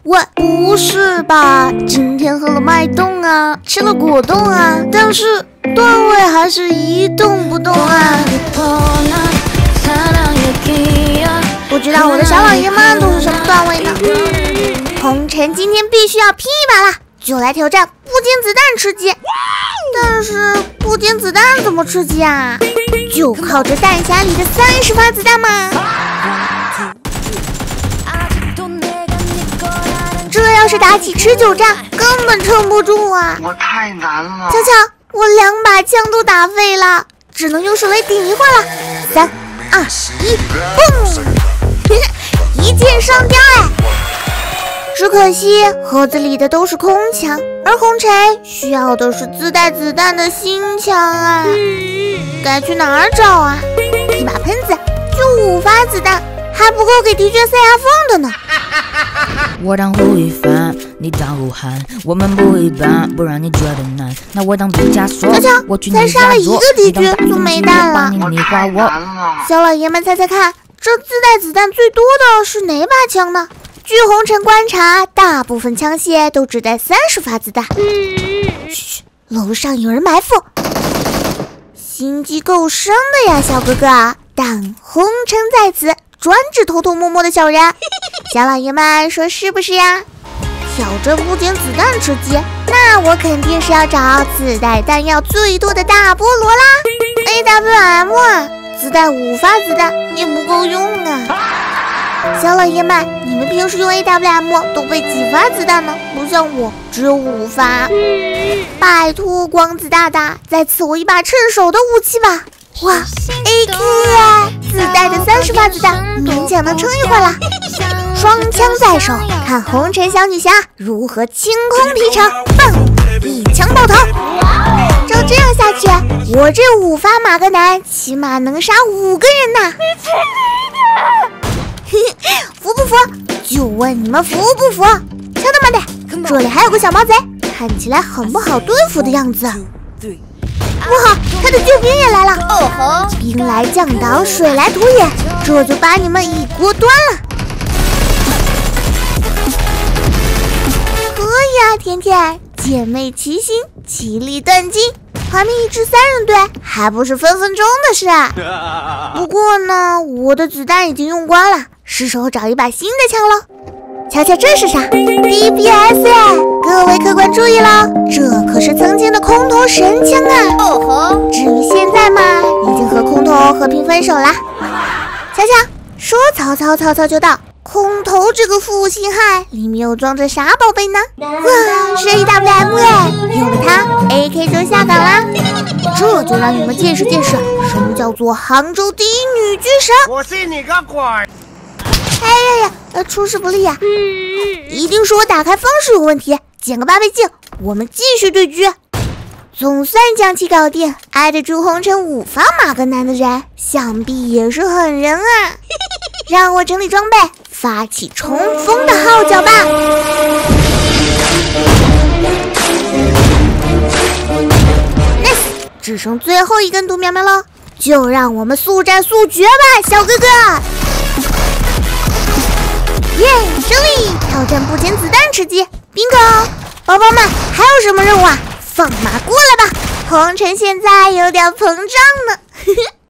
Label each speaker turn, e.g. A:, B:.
A: 喂，不是吧？今天喝了脉动啊，吃了果冻啊，但是段位还是一动不动啊。不知道我的小老爷们都是什么段位呢？红尘今天必须要拼一把啦，就来挑战不间子弹吃鸡。但是不间子弹怎么吃鸡啊？就靠着弹匣里的30发子弹吗？这要是打起持久战，根本撑不住啊！
B: 我太难了。
A: 瞧瞧，我2把枪都打废了，只能用手雷顶一会儿了。3、2、1，嘣！一箭双雕哎！只可惜盒子里的都是空枪，而红尘需要的是自带子弹的新枪啊！该去哪儿找啊？一把喷子就5发子弹，还不够给敌军塞牙缝的呢。
C: 我当胡一帆，你当胡汉，我们不一般，不让你觉得难。那我当毕加索，
A: 瞧瞧，才杀了1个敌军就没弹了。小老爷们猜猜看，这自带子弹最多的是哪把枪呢？据红尘观察，大部分枪械都只带30发子弹。嘘，楼上有人埋伏，心机够深的呀，小哥哥。但红尘在此，专治偷偷摸摸的小人。小老爷们说是不是呀？挑着不间子弹吃鸡，那我肯定是要找自带弹药最多的大菠萝啦。AWM 啊，自带5发子弹也不够用啊。小老爷们，你们平时用 AWM 都备几发子弹呢？不像我只有5发。拜托光子大大，再赐我一把趁手的武器吧。哇 ，AK 啊，自带的30发子弹勉强能撑一会儿了。双枪在手，看红尘小女侠如何清空敌场，棒，一枪爆头。照这样下去，我这5发马格南起码能杀5个人呐！服不服？就问你们服不服？瞧他妈的，这里还有个小毛贼，看起来很不好对付的样子。不好，他的救兵也来了！兵来将挡，水来土掩，这就把你们一锅端了。可以啊，甜甜，姐妹齐心，其利断金，团灭一支3人队，还不是分分钟的事啊！不过呢，我的子弹已经用光了，是时候找一把新的枪喽。瞧瞧这是啥 ？DPS 哎！各位客官注意喽，这可是曾经的空投神枪啊！至于现在嘛，已经和空投和平分手啦。瞧瞧，说曹操就到，空投这个负心汉里面又装着啥宝贝呢？哇，是 AWM 哎！有了它 ，AK 就下岗啦！这就让你们见识见识什么叫做杭州第一女军神！
B: 我信你个鬼！
A: 哎呀，出师不利呀！一定是我打开方式有问题，捡个8倍镜，我们继续对狙。总算将其搞定，挨着朱红尘5发马格南的人，想必也是狠人啊！让我整理装备，发起冲锋的号角吧！Nice， 只剩最后一根毒苗苗了，就让我们速战速决吧，小哥哥！耶，胜利！挑战不间子弹吃鸡 ，bingo！宝宝们，还有什么任务啊？放马过来吧！红尘现在有点膨胀呢，呵呵。